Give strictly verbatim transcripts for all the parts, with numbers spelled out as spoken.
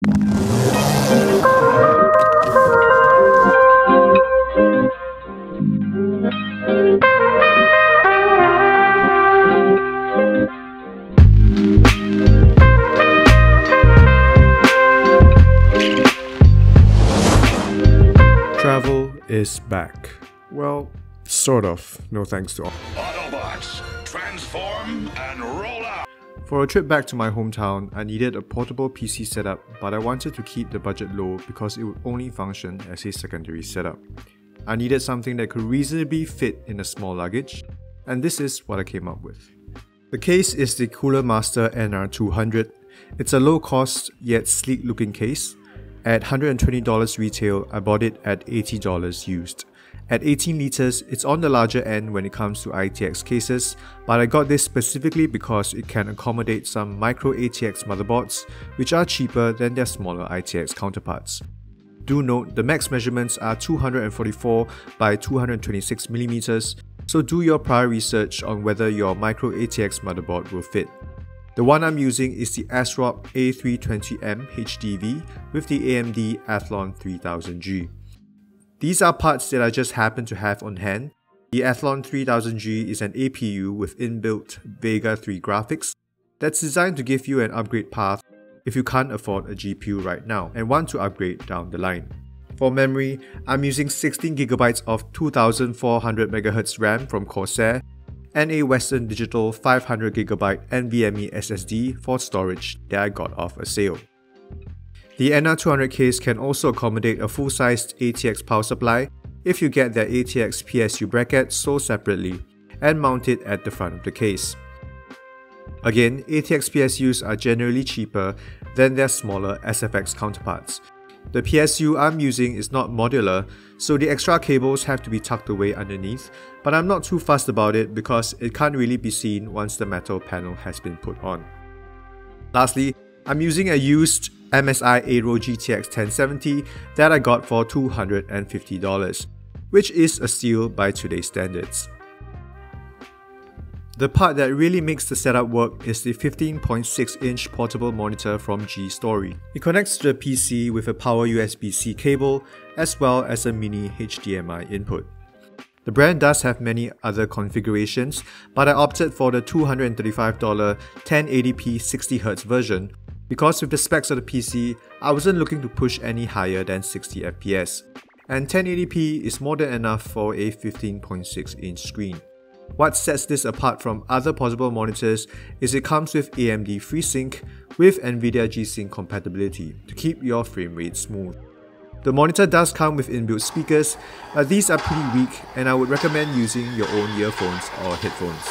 Travel is back. Well, sort of, no thanks to all. Autobots, transform and roll out! For a trip back to my hometown, I needed a portable P C setup, but I wanted to keep the budget low because it would only function as a secondary setup. I needed something that could reasonably fit in a small luggage, and this is what I came up with. The case is the Cooler Master N R two hundred. It's a low-cost yet sleek-looking case. At one hundred twenty dollars retail, I bought it at eighty dollars used. At eighteen liters, it's on the larger end when it comes to I T X cases, but I got this specifically because it can accommodate some micro A T X motherboards, which are cheaper than their smaller I T X counterparts. Do note, the max measurements are two hundred forty-four by two hundred twenty-six millimeters, so do your prior research on whether your micro A T X motherboard will fit. The one I'm using is the ASRock A three twenty M H D V with the A M D Athlon three thousand G. These are parts that I just happen to have on hand. The Athlon three thousand G is an A P U with inbuilt Vega three graphics that's designed to give you an upgrade path if you can't afford a G P U right now and want to upgrade down the line. For memory, I'm using sixteen gigabytes of two thousand four hundred megahertz RAM from Corsair and a Western Digital five hundred gigabyte NVMe S S D for storage that I got off a sale. The N R two hundred case can also accommodate a full-sized A T X power supply if you get their A T X P S U bracket sold separately and mount it at the front of the case. Again, A T X P S Us are generally cheaper than their smaller S F X counterparts. The P S U I'm using is not modular, so the extra cables have to be tucked away underneath, but I'm not too fussed about it because it can't really be seen once the metal panel has been put on. Lastly, I'm using a used M S I Aero G T X ten seventy that I got for two hundred fifty dollars, which is a steal by today's standards. The part that really makes the setup work is the fifteen point six inch portable monitor from G Story. It connects to the P C with a power U S B C cable as well as a mini H D M I input. The brand does have many other configurations, but I opted for the two hundred thirty-five dollar ten eighty p sixty hertz version because with the specs of the P C, I wasn't looking to push any higher than sixty F P S, and ten eighty p is more than enough for a fifteen point six inch screen. What sets this apart from other portable monitors is it comes with A M D FreeSync with NVIDIA G-Sync compatibility to keep your frame rate smooth. The monitor does come with inbuilt speakers, but these are pretty weak and I would recommend using your own earphones or headphones.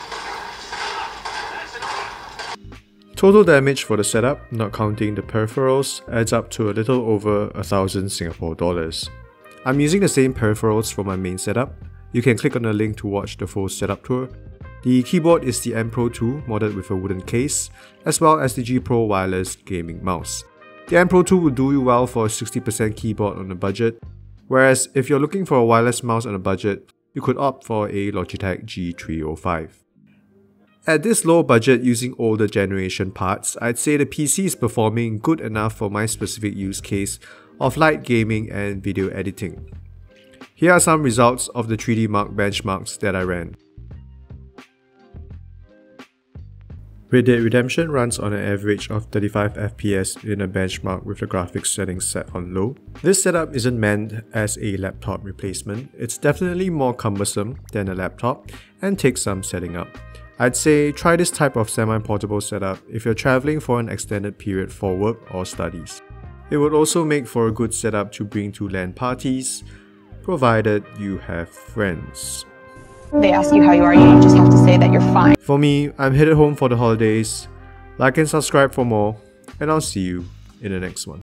Total damage for the setup, not counting the peripherals, adds up to a little over a thousand Singapore dollars. I'm using the same peripherals for my main setup. You can click on the link to watch the full setup tour. The keyboard is the M Pro two modded with a wooden case, as well as the G Pro wireless gaming mouse. The M Pro two will do you well for a sixty percent keyboard on a budget, whereas if you're looking for a wireless mouse on a budget, you could opt for a Logitech G three oh five. At this low budget using older generation parts, I'd say the P C is performing good enough for my specific use case of light gaming and video editing. Here are some results of the three D Mark benchmarks that I ran. Red Dead Redemption runs on an average of thirty-five F P S in a benchmark with the graphics settings set on low. This setup isn't meant as a laptop replacement. It's definitely more cumbersome than a laptop and takes some setting up. I'd say try this type of semi-portable setup if you're traveling for an extended period for work or studies. It would also make for a good setup to bring to LAN parties, provided you have friends. They ask you how you are, you just have to say that you're fine. For me, I'm headed home for the holidays. Like and subscribe for more, and I'll see you in the next one.